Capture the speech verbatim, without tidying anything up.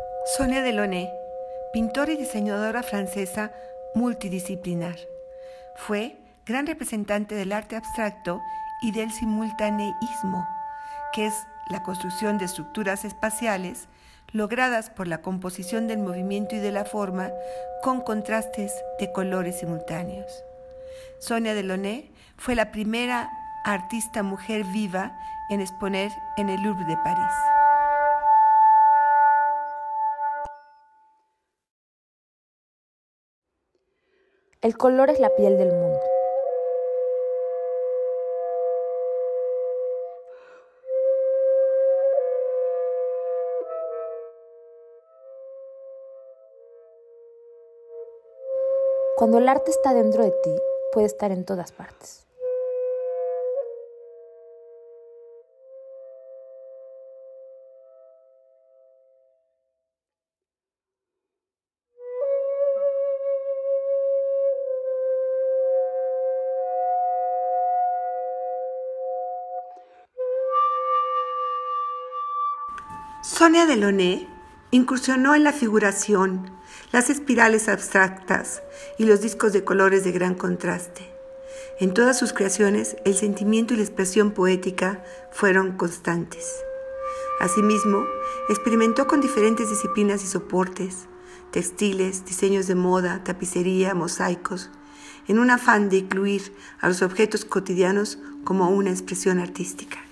Sonia Delaunay, pintora y diseñadora francesa multidisciplinar. Fue gran representante del arte abstracto y del simultaneísmo, que es la construcción de estructuras espaciales logradas por la composición del movimiento y de la forma con contrastes de colores simultáneos. Sonia Delaunay fue la primera artista mujer viva en exponer en el Louvre de París. El color es la piel del mundo. Cuando el arte está dentro de ti, puede estar en todas partes. Sonia Delaunay incursionó en la figuración, las espirales abstractas y los discos de colores de gran contraste. En todas sus creaciones, el sentimiento y la expresión poética fueron constantes. Asimismo, experimentó con diferentes disciplinas y soportes, textiles, diseños de moda, tapicería, mosaicos, en un afán de incluir a los objetos cotidianos como una expresión artística.